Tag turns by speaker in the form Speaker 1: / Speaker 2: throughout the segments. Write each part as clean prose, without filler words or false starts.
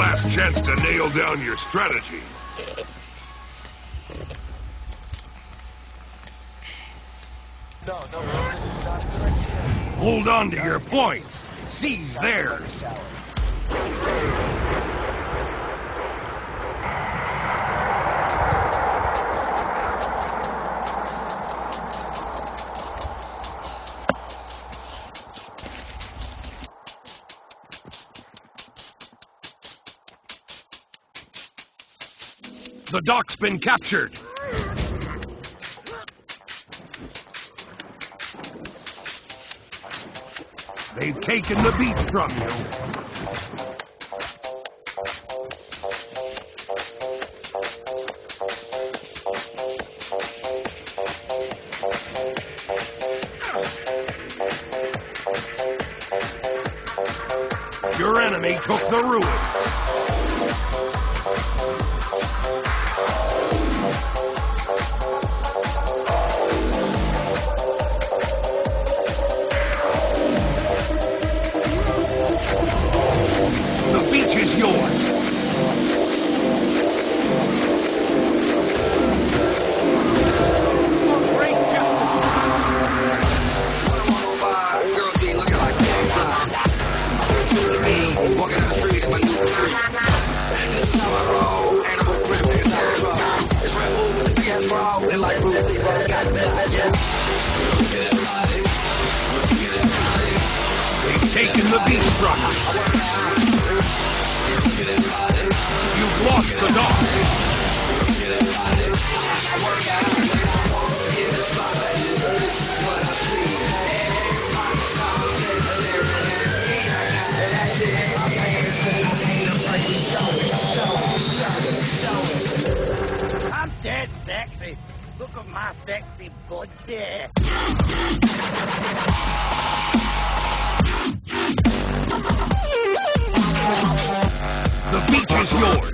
Speaker 1: last chance to nail down your strategy.
Speaker 2: No.
Speaker 1: Hold on to your points. Seize theirs. The dock's been captured. They've taken the beach from you. Your enemy took the ruins. The beach is yours. They've taken the beach from you. You've lost the dock.
Speaker 3: I'm dead sexy. Look at my sexy butt there.
Speaker 1: The beach is yours.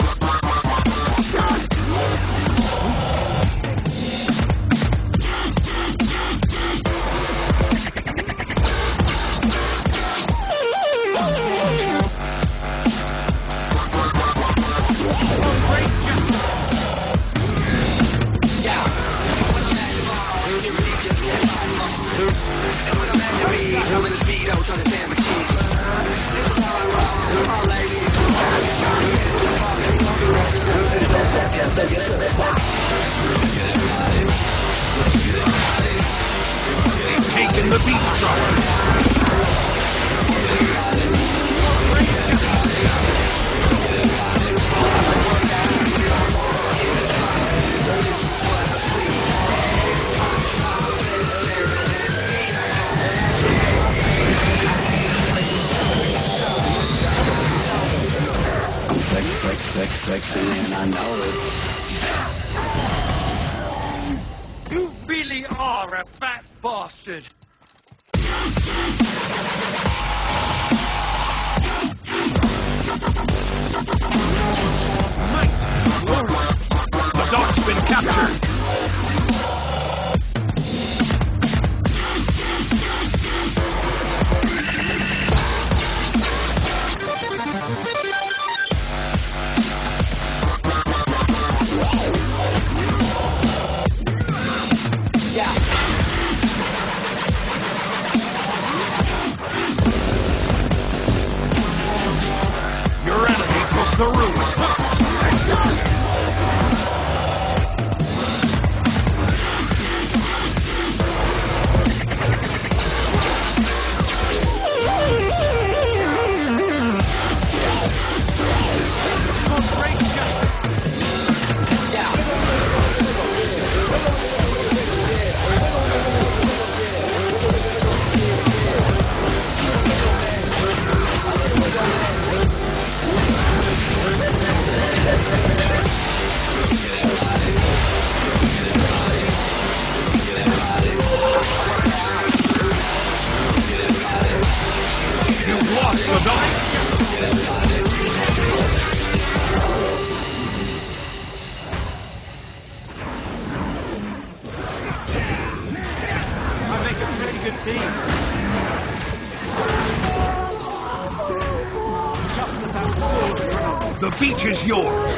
Speaker 1: They've taken the beach from you.
Speaker 4: I'm sexy, and I know it.
Speaker 3: You really are a fat bastard.
Speaker 1: The dock's been captured. Your enemy took the ruins. The beach is yours.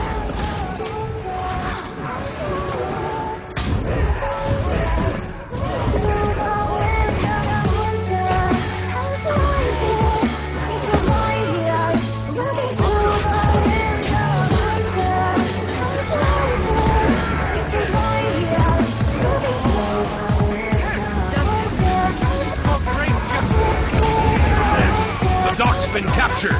Speaker 1: The dock's been captured.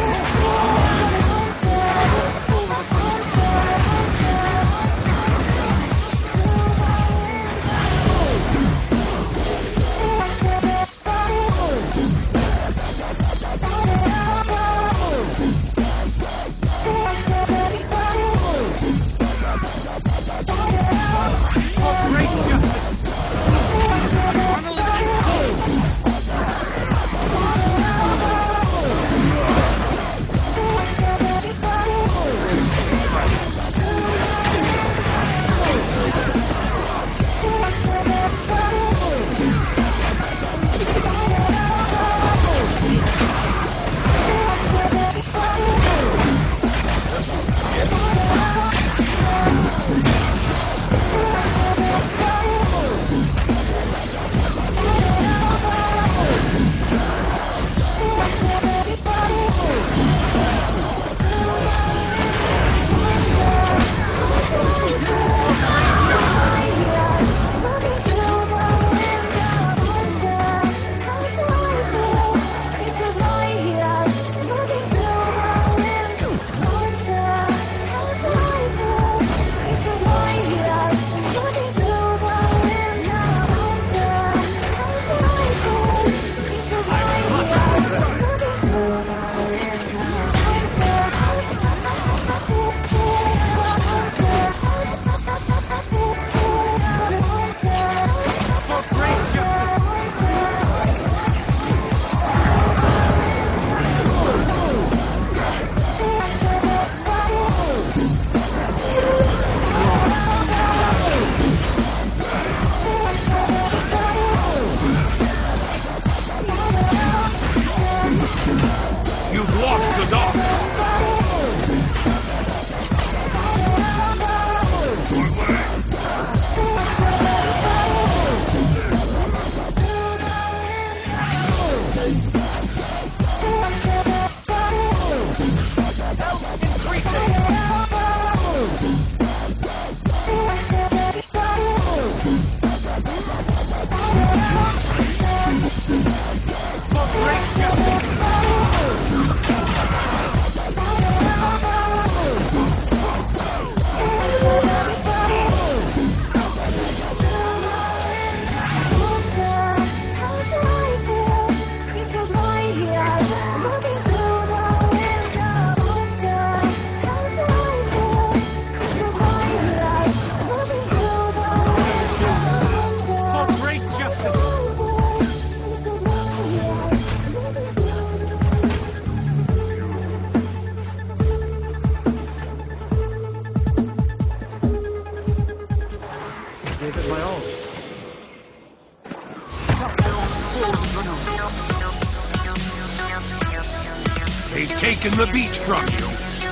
Speaker 1: They've taken the beach from you.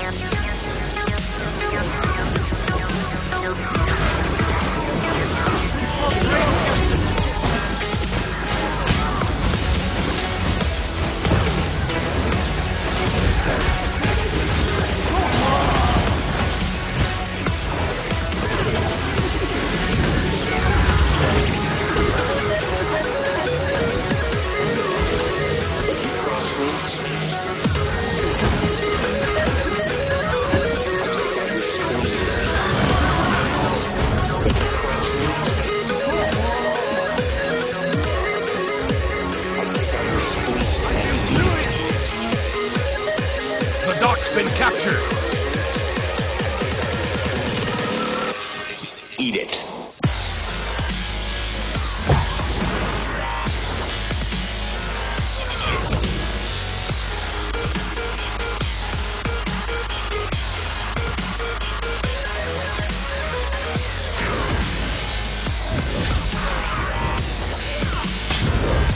Speaker 1: The dock's been captured.
Speaker 4: Eat it.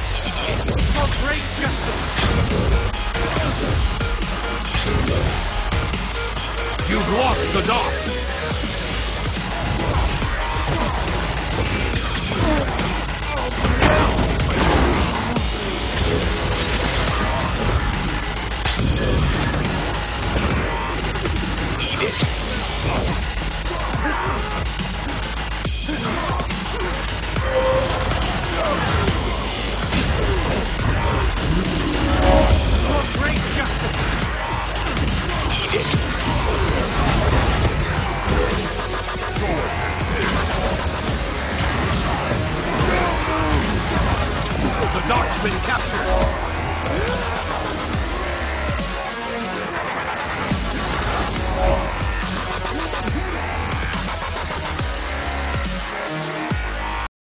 Speaker 1: For great justice. lost the dock.
Speaker 2: Eat it.
Speaker 1: Great justice.
Speaker 2: Eat it.